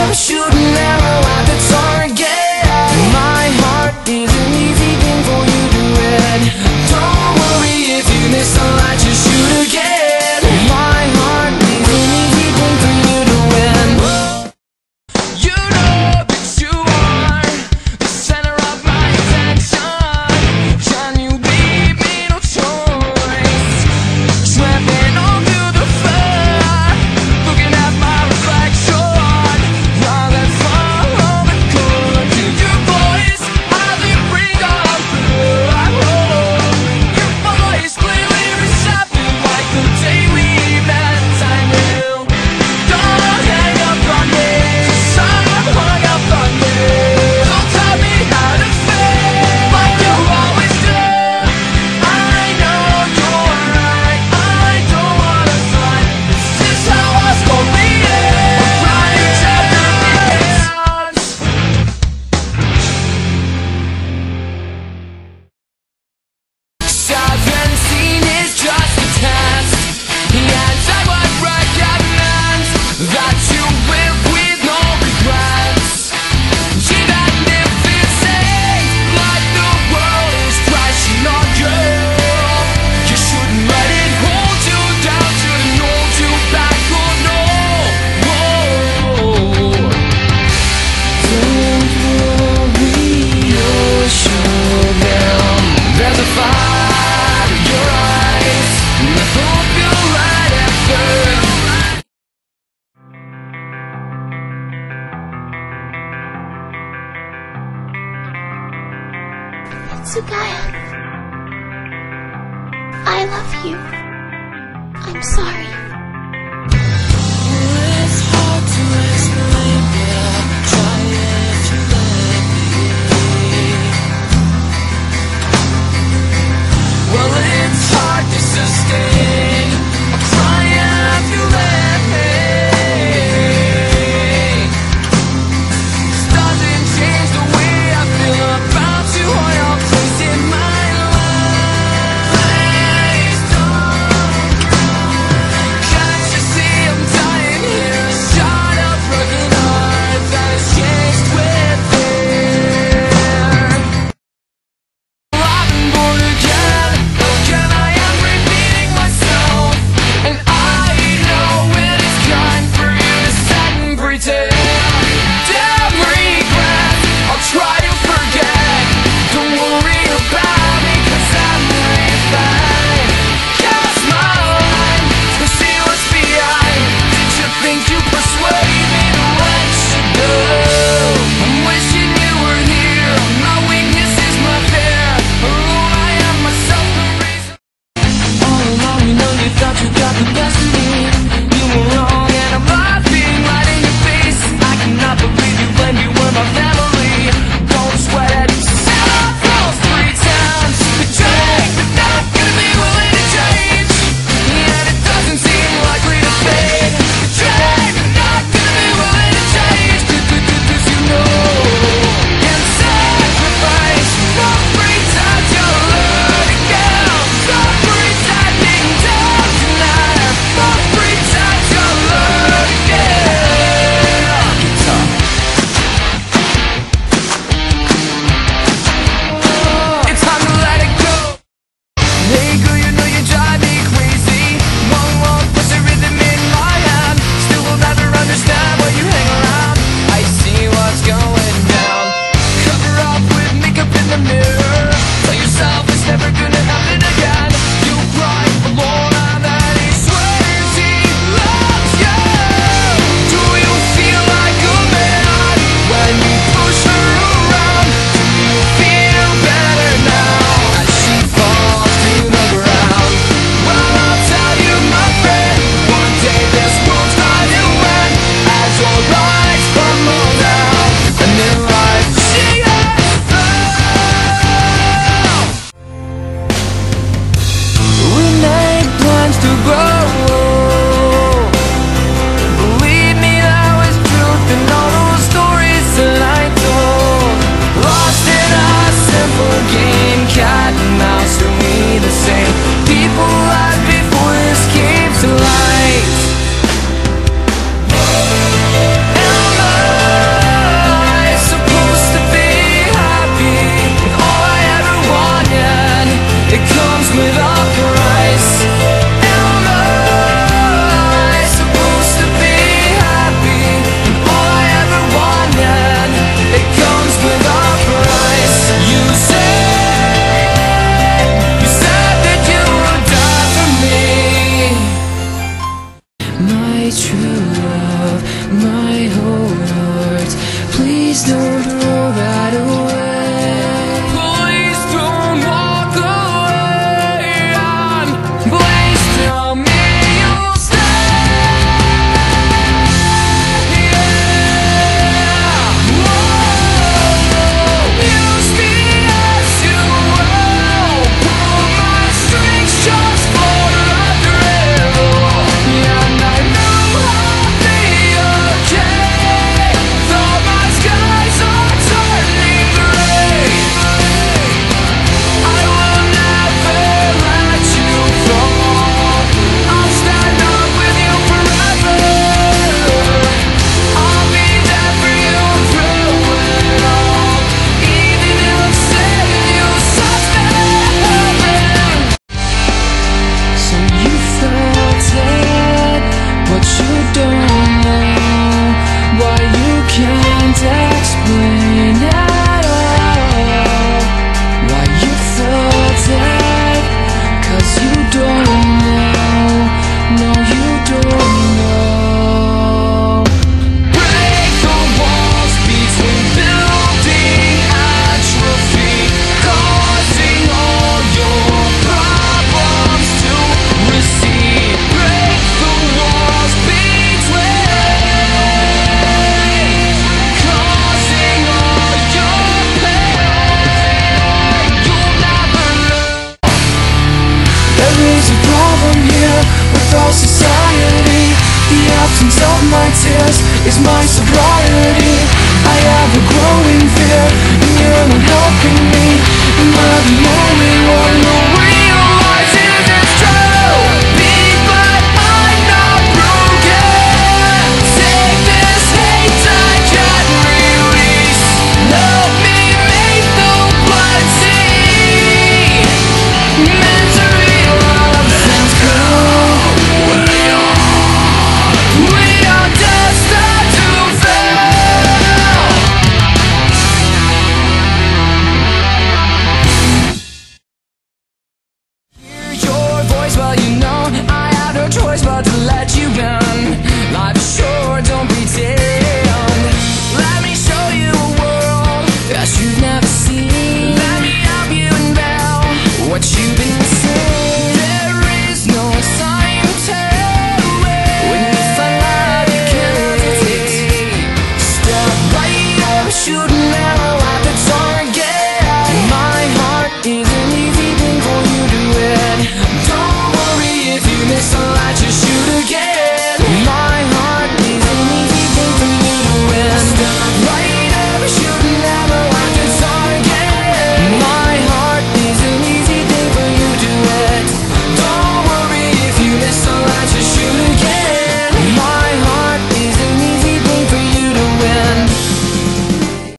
I'm shooting an arrow at the target. My heart is an easy thing for you to win. Don't worry if you miss the light, just shoot again. My heart is an easy thing for you to win. You know that you are the center of my attention. Can you leave me no choice? Tramping on through the fire, looking at my reflection. While I follow the cord to your voice, I live ring on through. I hope your voice clearly receptive, like the day we met. I will. Don't hang up on me, 'cause I'm hung up on you. Don't tell me how to feel, like you always do. I know you're right, I don't wanna fight. This is how us gonna be it. Right each other hands. Seventeen is just a test, and I would recommend that you live with no regrets. Even if it seems like the world is crashing on you, you shouldn't let it hold you down, shouldn't hold you back, oh no. Don't worry, you'll show them there's a fire in your eyes, and I hope you'll light it first. Tsugaya, I love you. I'm sorry. It's hard to explain, but I'll try if you let me. Well, it's hard to sustain. I'll try if you let me. This doesn't change the way I feel about you or your place in my life. Please don't go. Can't you see I'm dying here? A shot of broken heart that has changed with fear. I've been born again, again I am repeating myself, and I know it is time for you to set and pretend. Damn regrets, I'll try to forget. Don't worry about me, 'cause I'm really fine. Cast my line to see what's behind. Did you think you persuade me to let you go? I'm wishing you were here. My weakness is my fear. Alone I am myself the reason. All along you know you thought you got the best of me. You were wrong and I'm laughing right in your face. I cannot believe you when you were my family. Don't sweat it. Set up those 3 times. Betrayed, but not gonna be willing to change. And it doesn't seem likely to fade. Betrayed, but not gonna be willing to change. 'Cause you know and sacrifice. No pretend you'll learn again. No pretending down tonight. you don't know why you can't explain at all why you feel dead, 'cause you don't know, no you don't know. Break the walls between building atrophy, causing all your problems to recede. Break the walls between, causing all your pain. You'll never know. There is a problem here with our society. The absence of my tears is my sobriety. I have a growing fear, and you're not helping me. Am I the only one who